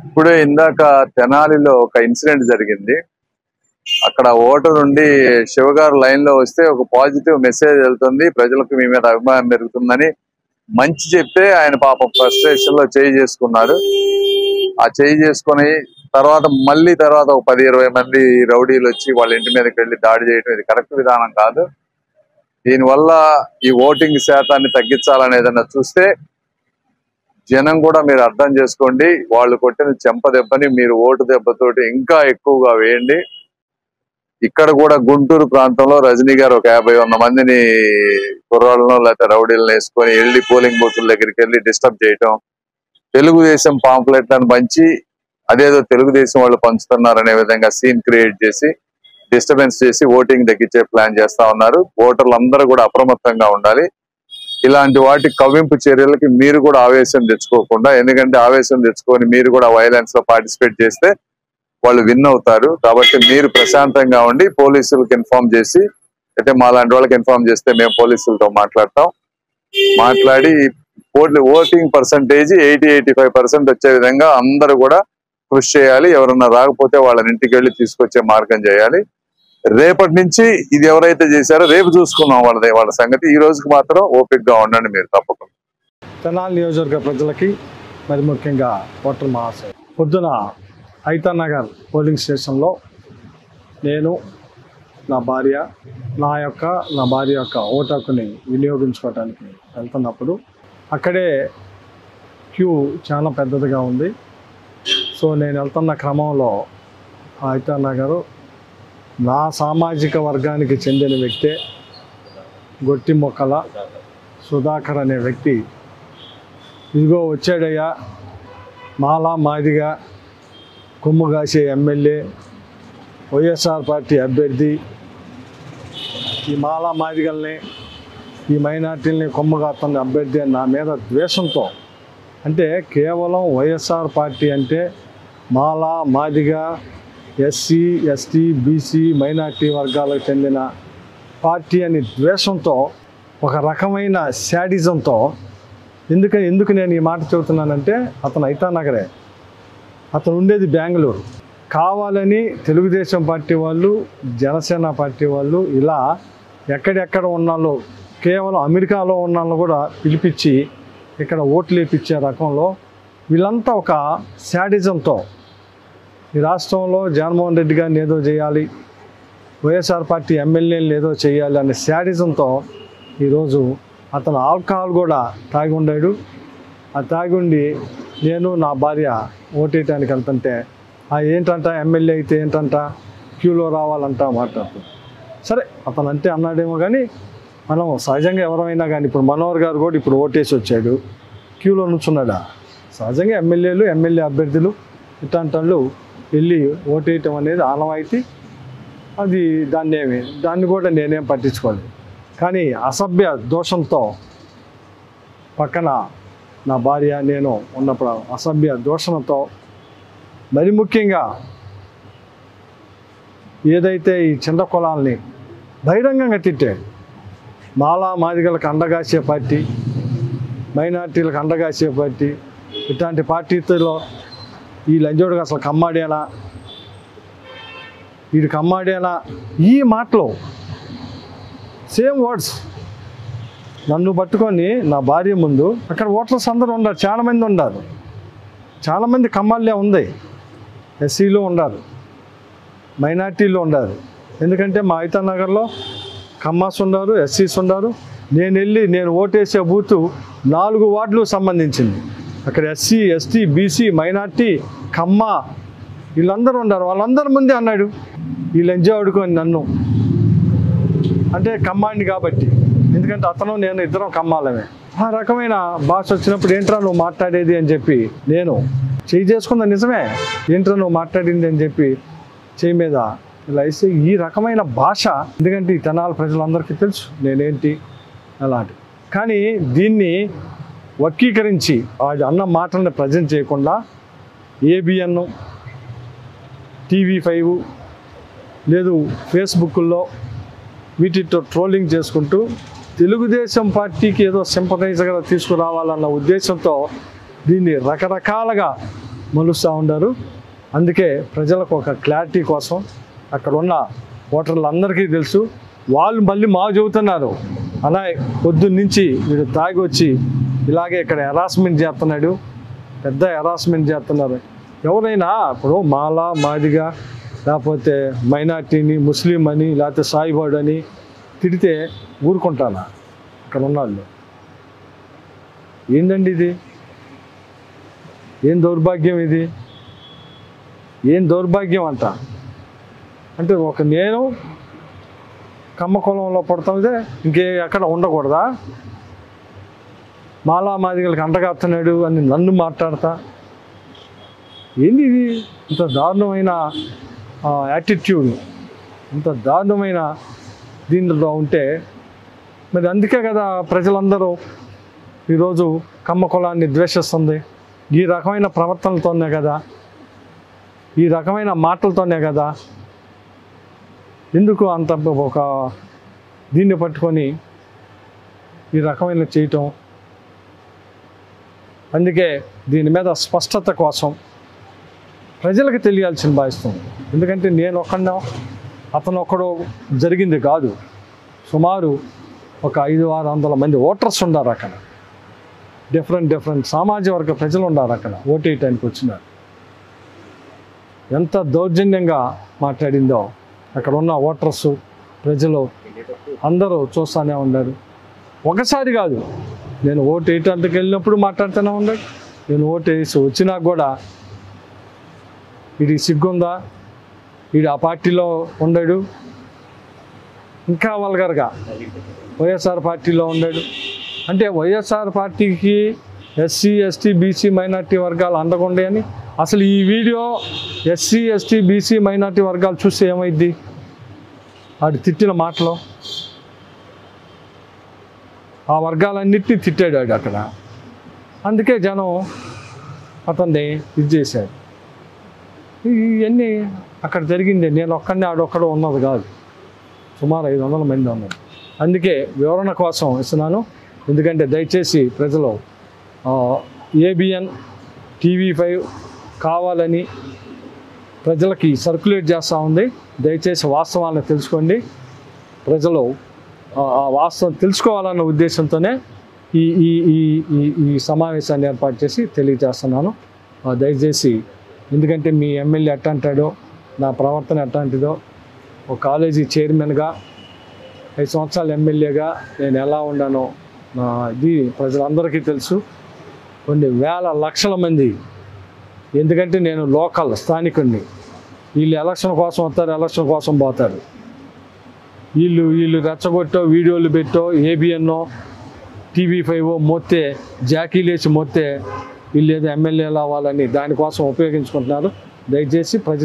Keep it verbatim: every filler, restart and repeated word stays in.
ఇప్పుడే ఇందాక తెనాలిలో ఒక ఇన్సిడెంట్ జరిగింది. అక్కడ ఓటర్ ఉండి శివగారు లైన్ లో వస్తే ఒక పాజిటివ్ మెసేజ్ వెళ్తుంది, ప్రజలకు మీ మీద అభిమానం పెరుగుతుందని మంచి చెప్తే ఆయన పాపం ఫ్రస్ట్రేషన్ లో చేయి చేసుకున్నారు. ఆ చేయి చేసుకుని తర్వాత మళ్ళీ తర్వాత ఒక పది ఇరవై మంది రౌడీలు వచ్చి వాళ్ళ ఇంటి మీదకి వెళ్ళి దాడి చేయడం ఇది కరెక్ట్ విధానం కాదు. దీనివల్ల ఈ ఓటింగ్ శాతాన్ని తగ్గించాలని ఏదన్నా చూస్తే జనం కూడా మీరు అర్థం చేసుకోండి. వాళ్ళు కొట్టిన చెంప దెబ్బని మీరు ఓటు దెబ్బతోటి ఇంకా ఎక్కువగా వేయండి. ఇక్కడ కూడా గుంటూరు ప్రాంతంలో రజనీ గారు ఒక యాభై వంద మందిని కుర్రాళ్ళను లేకపోతే రౌడీలను వేసుకొని వెళ్ళి పోలింగ్ బూతుల దగ్గరికి వెళ్ళి డిస్టర్బ్ చేయటం, తెలుగుదేశం పాంప్లెట్లను పంచి అదేదో తెలుగుదేశం వాళ్ళు పంచుతున్నారనే విధంగా సీన్ క్రియేట్ చేసి డిస్టర్బెన్స్ చేసి ఓటింగ్ తగ్గించే ప్లాన్ చేస్తా ఉన్నారు. ఓటర్లు అందరూ కూడా అప్రమత్తంగా ఉండాలి. ఇలాంటి వాటి కవ్వింపు చర్యలకి మీరు కూడా ఆవేశం తెచ్చుకోకుండా, ఎందుకంటే ఆవేశం తెచ్చుకొని మీరు కూడా వైలెన్స్ లో పార్టిసిపేట్ చేస్తే వాళ్ళు విన్ అవుతారు. కాబట్టి మీరు ప్రశాంతంగా ఉండి పోలీసులకు ఇన్ఫార్మ్ చేసి, అయితే మా లాంటి వాళ్ళకి ఇన్ఫార్మ్ చేస్తే మేము పోలీసులతో మాట్లాడతాం. మాట్లాడి voting percentage eighty eighty five percent వచ్చే విధంగా అందరూ కూడా కృషి చేయాలి. ఎవరన్నా రాకపోతే వాళ్ళని ఇంటికి వెళ్ళి తీసుకొచ్చే మార్గం చేయాలి. రేపటి నుంచి ఇది ఎవరైతే చేశారో రేపు చూసుకున్నాం వాళ్ళది వాళ్ళ సంగతి. ఈ రోజుకి మాత్రం ఓపిక గా ఉండండి మీరు తప్పకుండా. తెనాలి నియోజకవర్గ ప్రజలకి మరి ముఖ్యంగా ఓటర్ మహాశయ, పొద్దున ఐతా నగర్ పోలింగ్ స్టేషన్లో నేను నా భార్య నా యొక్క నా భార్య యొక్క ఓటు హక్కుని వినియోగించుకోవడానికి వెళ్తున్నప్పుడు అక్కడే క్యూ చాలా పెద్దదిగా ఉంది. సో నేను వెళ్తున్న క్రమంలో ఐతా నగరు నా సామాజిక వర్గానికి చెందిన వ్యక్తే గొట్టి మొక్కల సుధాకర్ అనే వ్యక్తి, ఇదిగో వచ్చాడయ్యా మాలా మాదిగా కొమ్ము కాసే ఎమ్మెల్యే వైఎస్ఆర్ పార్టీ అభ్యర్థి, ఈ మాలా మాదిగల్ని ఈ మైనార్టీలని కొమ్ము కాస్తున్న అభ్యర్థి అని నా మీద ద్వేషంతో, అంటే కేవలం వైఎస్ఆర్ పార్టీ అంటే మాలా మాదిగా ఎస్సీ ఎస్టీ బీసీ మైనార్టీ వర్గాలకు చెందిన పార్టీ అని ద్వేషంతో, ఒక రకమైన శాడిజంతో, ఎందుకని ఎందుకు నేను ఈ మాట చెబుతున్నానంటే అతను ఐతా నగరే, అతను ఉండేది బెంగళూరు. కావాలని తెలుగుదేశం పార్టీ వాళ్ళు జనసేన పార్టీ వాళ్ళు ఇలా ఎక్కడెక్కడ ఉన్నాలో, కేవలం అమెరికాలో ఉన్నాళ్ళు కూడా పిలిపించి ఇక్కడ ఓట్లు వేయించే రకంలో వీళ్ళంతా ఒక శాడిజంతో ఈ రాష్ట్రంలో జగన్మోహన్ రెడ్డి గారిని ఏదో చేయాలి, వైఎస్ఆర్ పార్టీ ఎమ్మెల్యేలు ఏదో చేయాలి అనే శాడిజంతో ఈరోజు అతను ఆల్కహాల్ కూడా తాగి ఉండాడు. ఆ తాగి ఉండి నేను నా భార్య ఓటేయటానికి వెళ్తుంటే ఆ ఏంటంట ఎమ్మెల్యే అయితే ఏంటంట క్యూలో రావాలంట మాట్లాడుతుంది. సరే అతను అంటే అన్నాడేమో కానీ మనం సహజంగా ఎవరైనా కానీ ఇప్పుడు మనోహర్ గారు కూడా ఇప్పుడు ఓటేసి వచ్చాడు, క్యూలో నుంచున్నాడా. సహజంగా ఎమ్మెల్యేలు ఎమ్మెల్యే అభ్యర్థులు ఇట్లాంటి వాళ్ళు వెళ్ళి ఓటేయటం అనేది ఆనవాయితీ. అది దాన్ని ఏమి దాన్ని కూడా నేనేం పట్టించుకోలేదు. కానీ అసభ్య దోషంతో పక్కన నా భార్య నేను ఉన్నప్పుడు అసభ్య దోషంతో, మరి ముఖ్యంగా ఏదైతే ఈ చిన్న కులాల్ని బహిరంగంగా తిట్టాడు, మాలా మాదిగలకు అండగాసే పార్టీ, మైనార్టీలకు అండగాసే పార్టీ, ఇట్లాంటి పార్టీలో ఈ లంజోడుగా అసలు కమ్మాడేనా, వీడు కమ్మాడేనా, ఈ మాటలు సేమ్ వర్డ్స్ నన్ను పట్టుకొని నా భార్య ముందు అక్కడ ఓటర్స్ అందరూ ఉన్నారు, చాలామంది ఉన్నారు, చాలామంది కమ్మాళ్ళే ఉంది, ఎస్సీలో ఉన్నారు, మైనార్టీలో ఉన్నారు. ఎందుకంటే మా ఐతా నగర్లో కమ్మాస్ ఉన్నారు, ఎస్సీస్ ఉన్నారు. నేను వెళ్ళి నేను ఓటేసే బూతు నాలుగు వార్డులు సంబంధించింది. అక్కడ ఎస్సీ ఎస్టీ బీసీ మైనార్టీ కమ్మ వీళ్ళందరూ ఉన్నారు. వాళ్ళందరి ముందే అన్నాడు ఈ లంజా ఆడుకొని నన్ను, అంటే కమ్మాడిని కాబట్టి, ఎందుకంటే అతను నేను ఇద్దరం కమ్మాలమే. ఆ రకమైన భాష వచ్చినప్పుడు ఏంట్రా నువ్వు మాట్లాడేది అని చెప్పి నేను చేయి చేసుకున్నా, నిజమే ఏంట్రా నువ్వు మాట్లాడింది అని చెప్పి చేయి మీద ఇలా వేస్తే ఈ రకమైన భాష, ఎందుకంటే ఈ తెనాలి ప్రజలందరికీ తెలుసు నేనేంటి అలాంటి. కానీ దీన్ని వర్గీకరించి వాడి అన్న మాటలను ప్రజెంట్ చేయకుండా ఏబిఎన్, టీవీ ఫైవ్ లేదు ఫేస్బుక్లో వీటితో ట్రోలింగ్ చేసుకుంటూ తెలుగుదేశం పార్టీకి ఏదో సింపథైజర్గా తీసుకురావాలన్న ఉద్దేశంతో దీన్ని రకరకాలుగా మలుస్తూ ఉండారు. అందుకే ప్రజలకు ఒక క్లారిటీ కోసం అక్కడ ఉన్న ఓటర్లు అందరికీ తెలుసు. వాళ్ళు మళ్ళీ మాకు చెబుతున్నారు, అలా పొద్దున్న నుంచి వీడు తాగి వచ్చి ఇలాగే ఇక్కడ హెరాస్మెంట్ చేస్తున్నాడు, పెద్ద హెరాస్మెంట్ చేస్తున్నారు. ఎవరైనా ఇప్పుడు మాల మాదిగా లేకపోతే మైనార్టీని ముస్లిం అని లేకపోతే సాయిబాడు అని తిడితే ఊరుకుంటానా? ఇక్కడ ఉన్న వాళ్ళు ఏందండి ఇది? ఏం దౌర్భాగ్యం ఇది? ఏం దౌర్భాగ్యం అంట అంటే ఒక నేను కమ్మ కులంలో పుడతాదే ఇంకే ఎక్కడ ఉండకూడదా? మాలా మాదిగలకి అంటగాస్తున్నాడు అని నన్ను మాట్లాడతా ఏంది ఇది? ఇంత దారుణమైన యాటిట్యూడ్, ఇంత దారుణమైన దీనిలో ఉంటే మరి అందుకే కదా ప్రజలందరూ ఈరోజు కమ్మ కులాన్ని ద్వేషిస్తుంది. ఈ రకమైన ప్రవర్తనలతోనే కదా, ఈ రకమైన మాటలతోనే కదా. ఎందుకు అంత ఒక దీన్ని పట్టుకొని ఈ రకమైన చేయటం? అందుకే దీని మీద స్పష్టత కోసం ప్రజలకు తెలియాల్సిన భావిస్తుంది. ఎందుకంటే నేను ఒక్కడో అతను ఒక్కడో జరిగింది కాదు, సుమారు ఒక ఐదు ఆరు వందల మంది ఓటర్స్ ఉన్నారు అక్కడ. డిఫరెంట్ డిఫరెంట్ సామాజిక వర్గ ప్రజలు ఉన్నారు అక్కడ ఓటేయటానికి వచ్చినారు. ఎంత దౌర్జన్యంగా మాట్లాడిందో అక్కడ ఉన్న ఓటర్స్ ప్రజలు అందరూ చూస్తూనే ఉన్నారు. ఒకసారి కాదు, నేను ఓటు వేయటానికి వెళ్ళినప్పుడు మాట్లాడుతూనే ఉన్నాడు. నేను ఓటు వేసి వచ్చినా కూడా వీడికి సిగ్గుందా, వీడు ఆ పార్టీలో ఉండడు, ఇంకా వల్గర్గా వైఎస్ఆర్ పార్టీలో ఉన్నాడు అంటే వైఎస్ఆర్ పార్టీకి ఎస్సీ ఎస్టీ బీసీ మైనార్టీ వర్గాలు అండగుండే అని. అసలు ఈ video SC ST BC minority వర్గాలు చూస్తే ఏమైద్ది? వాడు తిట్టిన మాటలు ఆ వర్గాలన్నిటినీ తిట్టాడు వాడు అక్కడ. అందుకే జనం అతన్ని ఇది చేశాడు. ఇవన్నీ అక్కడ జరిగింది. నేను ఒక్కడిని ఆడొక్కడో ఉన్నది కాదు, సుమారు ఐదు వందల మంది ఉన్నారు. అందుకే వివరణ కోసం ఇస్తున్నాను. ఎందుకంటే దయచేసి ప్రజలు ఏబిఎన్ టీవీ ఫైవ్ కావాలని ప్రజలకి సర్క్యులేట్ చేస్తూ ఉంది. దయచేసి వాస్తవాలను తెలుసుకోండి. ప్రజలు ఆ వాస్తవం తెలుసుకోవాలన్న ఉద్దేశంతోనే ఈ ఈ ఈ ఈ సమావేశాన్ని ఏర్పాటు చేసి తెలియజేస్తున్నాను. దయచేసి ఎందుకంటే మీ ఎమ్మెల్యే ఎట్టంటాడో, నా ప్రవర్తన ఎట్టంటిదో, ఒక కాలేజీ చైర్మన్గా ఐదు సంవత్సరాలు ఎమ్మెల్యేగా నేను ఎలా ఉన్నానో నా ఇది ప్రజలందరికీ తెలుసు. కొన్ని వేల లక్షల మంది, ఎందుకంటే నేను లోకల్ స్థానికుడిని. వీళ్ళు ఎలక్షన్ కోసం వస్తారు, ఎలక్షన్ కోసం పోతారు. వీళ్ళు వీళ్ళు రెచ్చగొట్టో వీడియోలు పెట్టో ఏబిఎన్నో టీవీ ఫైవ్ మొత్తే జాకీలేసి మొత్తే వీళ్ళు ఏదో ఎమ్మెల్యేలు అవ్వాలని దానికోసం ఉపయోగించుకుంటున్నారు. దయచేసి ప్రజలు